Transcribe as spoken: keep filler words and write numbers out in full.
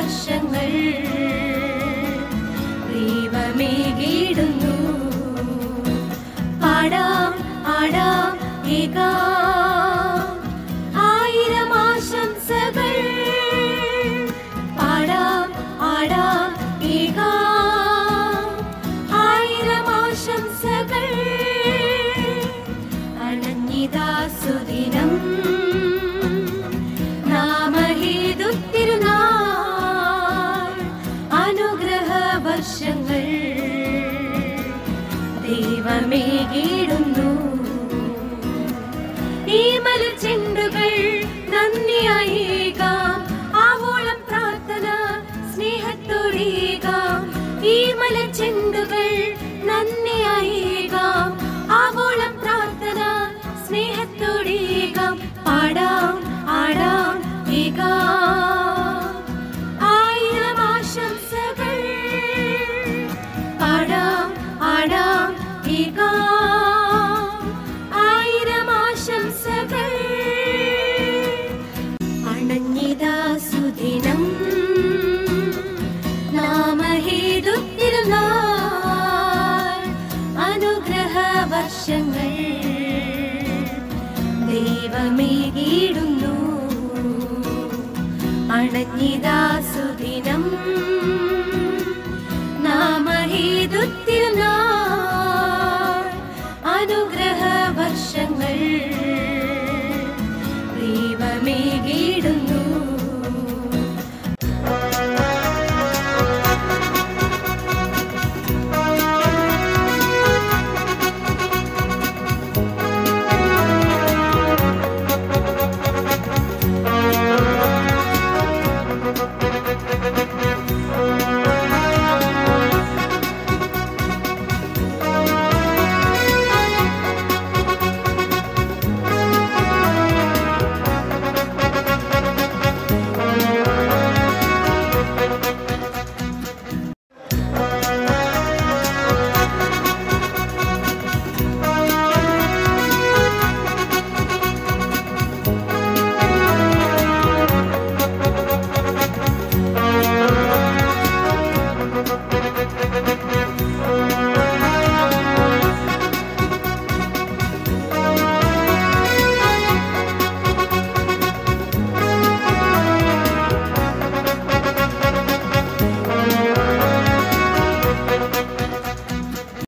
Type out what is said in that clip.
വർഷങ്ങൾ ദൈവമേകിടുന്നു. പാടാം ആടാം ഏകാം ആയിരം ആശംസകൾ. പാടാം ആടാം ഏകാം ആയിരം ആശംസകൾ. അണഞ്ഞിതാ സുദിനം നാമഹേതു തിരുനാൾ. അനുഗ്രഹ വർഷങ്ങൾ ദൈവമേകിടുന്നു. ഈ മലർച്ചെണ്ടുകൾ നന്ദിയായേകാം. ആവോളം പ്രാർത്ഥന സ്നേഹത്തോടേകാം. ഈ മലർച്ചെണ്ടുകൾ നന്ദിയായേകാം. ആവോളം പ്രാർത്ഥന സ്നേഹത്തോടേകാം. പാടാം ആടാം ഏകാം ആയിരം ആശംസകൾ. പാടാം ആടാം ഏകാം ആയിരം ആശംസകൾ. അണഞ്ഞിതാ സുദിനം നാമഹേതു തിരുനാൾ. അനുഗ്രഹ വർഷങ്ങൾ ദൈവമേകിടുന്നു. അണഞ്ഞിതാ സുദിനം